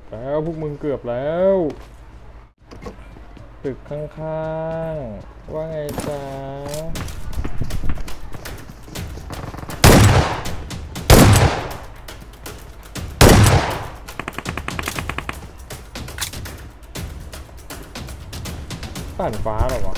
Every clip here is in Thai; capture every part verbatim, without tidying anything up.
แล้วพวกมึงเกือบแล้วตึกข้างๆว่าไงจ๊ะปั่นฟ้าหรอวะ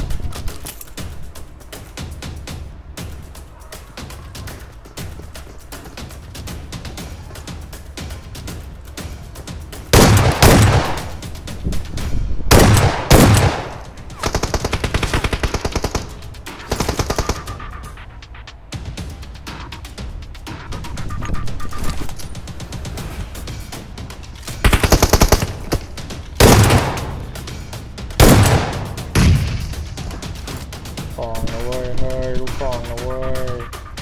ฟองนะเว้ยเฮ้ยลูกฟองนะเว้ย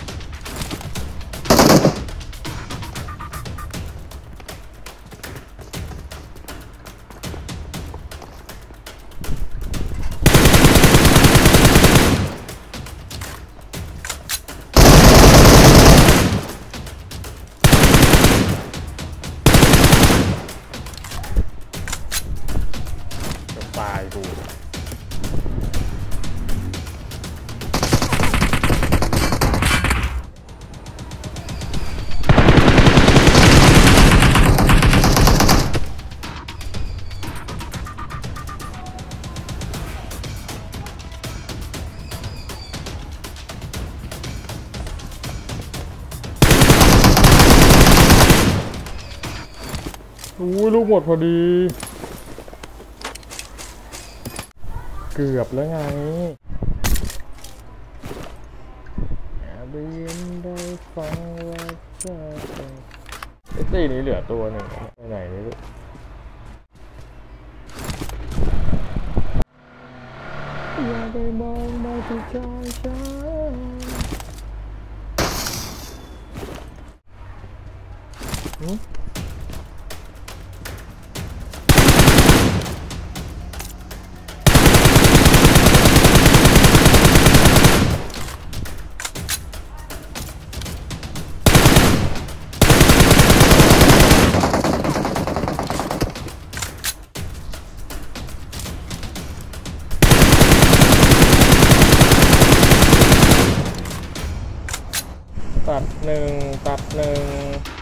จะตายกูอู้ลูกหมดพอดีเกือบแล้วไงแอบได้ยินได้ฟังว่าจะเป็นไอ้ตีนี้เหลือตัวหนึ่งไปไหนนี่ลูกอย่าได้มองมาที่ใจฉันตัดหนึ่งตัดหนึ่ง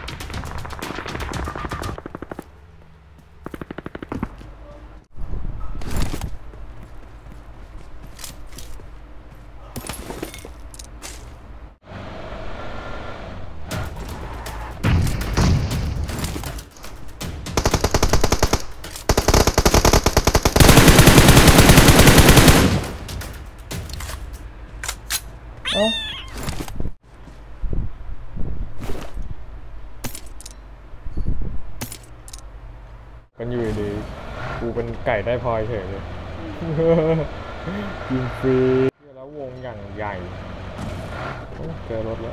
เอ้ากันอยู่ดีกูเป็นไก่ได้พลอยเฉยเลยยิงฟรีแล้ววงอย่างใหญ่เจอรถแล้ว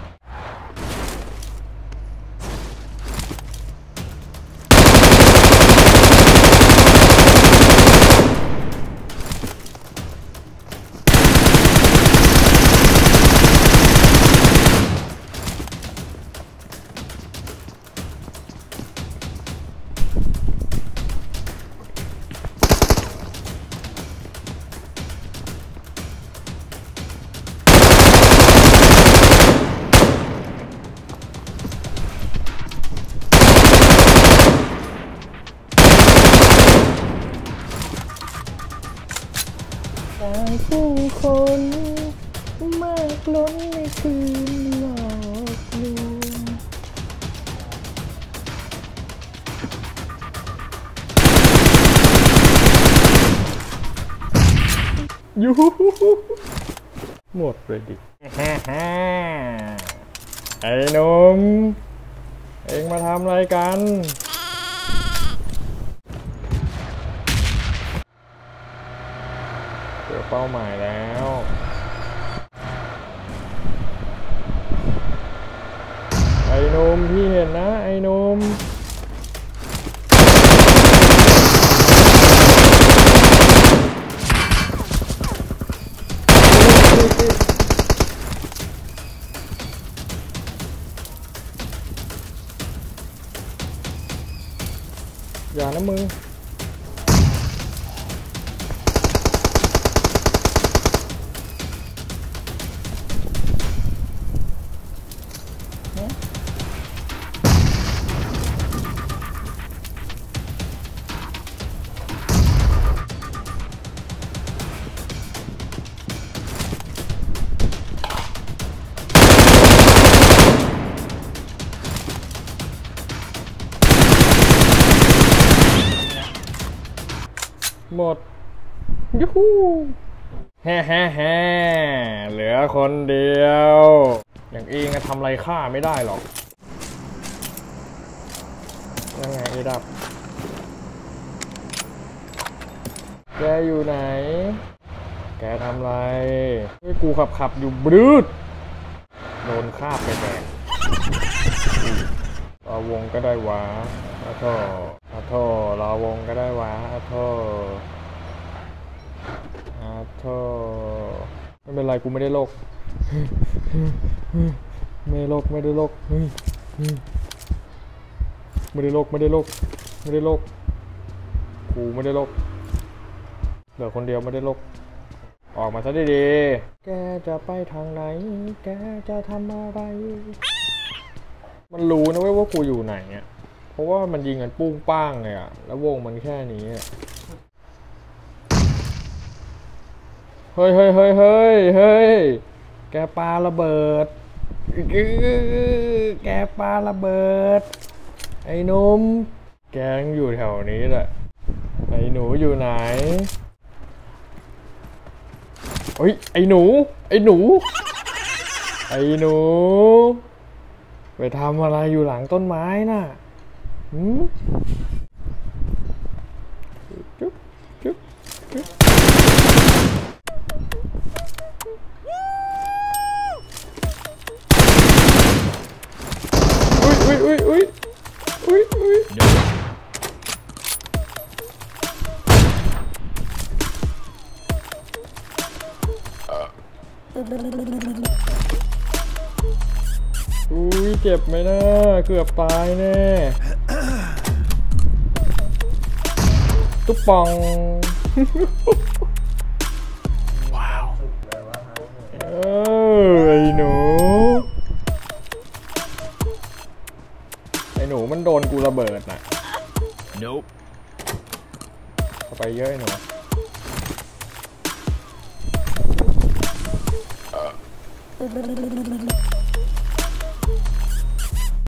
ผู้คนมากล้นในคืนหลอกลวงยูหมดเลยดิไอ้หนุ่มเอ็งมาทำอะไรกันเจอเป้าหมายแล้วไอ้หนุ่มพี่เห็นนะไอ้หนุ่มอย่านะมึงหมดยูฮูแฮ่แฮ่แฮ่เหลือคนเดียวอย่างเองทำอะไรข้าไม่ได้หรอกยังไงเอดับแกอยู่ไหนแกทำอะไรให้กูขับขับอยู่บรืดโดนคาบไปแดงรอวงก็ได้วะอาโทอาโทรอวงก็ได้วะอาโทอาโทไม่เป็นไรกูไม่ได้โรคไม่ได้โรคไม่ได้โรคไม่ได้โรคไม่ได้โรคไม่ได้โรคกูไม่ได้โรคเหลือคนเดียวไม่ได้โรคออกมาซะดีๆแกจะไปทางไหนแกจะทำอะไรมันรู้นะเว้ยว่ากูอยู่ไหนอ่ะเพราะว่ามันยิงกันปุ้งป้างเลยอ่ะแล้ววงมันแค่นี้เฮ้ยเฮ้ยเฮ้ยเฮ้ยเฮ้ยแกปาระเบิดแกปาระเบิดไอ้หนุ่มแกยังอยู่แถวนี้แหละไอ้หนูอยู่ไหนเฮ้ยไอ้หนูไอ้หนูไอ้หนูไปทำอะไรอยู่หลังต้นไม้น่ะหืมจุ๊บจุ๊บจุ๊บอุ้ยอุ้ยอุ้ยอุ้ยอุ้ยอุ้ยอุ้ยเจ็บไหมนะเกือบตายแน่ตุ๊บปองว้าวเออไอ้หนูไอ้หนูมันโดนกูระเบิดน่ะ Nope เข้าไปเยอะไอ้หนู